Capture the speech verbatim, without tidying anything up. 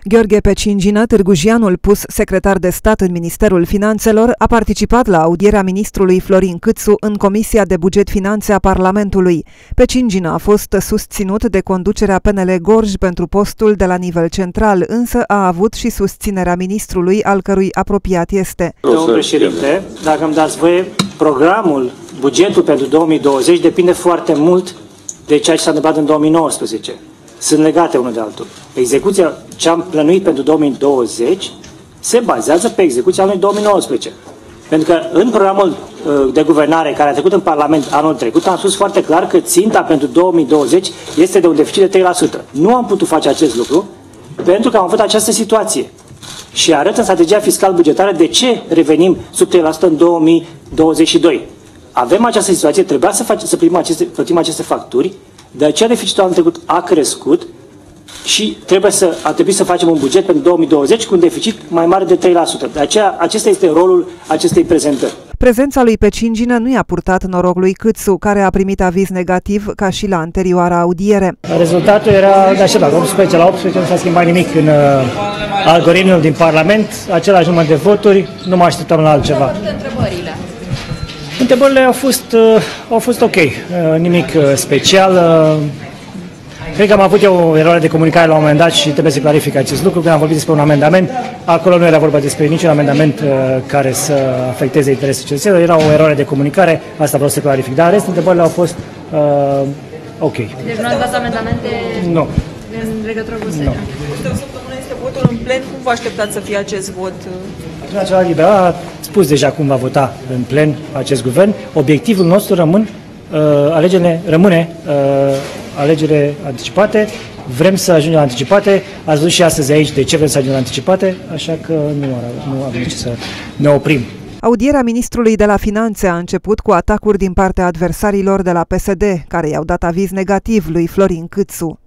Gheorghe Pecingină, târgujianul pus secretar de stat în Ministerul Finanțelor, a participat la audierea ministrului Florin Câțu în Comisia de Buget Finanțe a Parlamentului. Pecingină a fost susținut de conducerea P N L Gorj pentru postul de la nivel central, însă a avut și susținerea ministrului, al cărui apropiat este. Domnul președinte, dacă îmi dați voie, programul, bugetul pentru două mii douăzeci depinde foarte mult de ceea ce s-a întâmplat în două mii nouăsprezece. Sunt legate unul de altul. Execuția ce am plănuit pentru două mii douăzeci se bazează pe execuția anului două mii nouăsprezece. Pentru că în programul de guvernare care a trecut în Parlament anul trecut am spus foarte clar că ținta pentru două mii douăzeci este de un deficit de trei la sută. Nu am putut face acest lucru pentru că am avut această situație. Și arăt în strategia fiscal-bugetară de ce revenim sub trei la sută în două mii douăzeci și doi. Avem această situație, trebuia să, face, să primim aceste, plătim aceste facturi, de aceea deficitul anul trecut a crescut și trebuie să, a trebuit să facem un buget pentru două mii douăzeci cu un deficit mai mare de trei la sută. De aceea, acesta este rolul acestei prezentări. Prezența lui Pecingină nu i-a purtat noroc lui Câțu, care a primit aviz negativ ca și la anterioara audiere. Rezultatul era de așa, la optsprezece la optsprezece nu s-a schimbat nimic în uh, algoritmul din Parlament, același număr de voturi, nu mă așteptam la altceva. Întrebările au fost, uh, au fost ok, uh, nimic uh, special. Uh, cred că am avut eu o eroare de comunicare la un moment dat și trebuie să clarific acest lucru. Când am vorbit despre un amendament, acolo nu era vorba despre niciun amendament uh, care să afecteze interesul cetățenilor, era o eroare de comunicare, asta vreau să clarific. Dar în rest, întrebările au fost uh, ok. Deci nu ați dat amendamente nu. în legătură cu Senia? Este o săptămână, este votul în plen, cum vă așteptați să fie acest vot? Național Liberal a spus deja cum va vota în plen acest guvern. Obiectivul nostru rămân, uh, alegerile, rămâne uh, alegere anticipate. Vrem să ajungem la anticipate. Ați văzut și astăzi aici de ce vrem să ajungem la anticipate, așa că nu, nu avem ce să ne oprim. Audierea ministrului de la Finanțe a început cu atacuri din partea adversarilor de la P S D, care i-au dat aviz negativ lui Florin Câțu.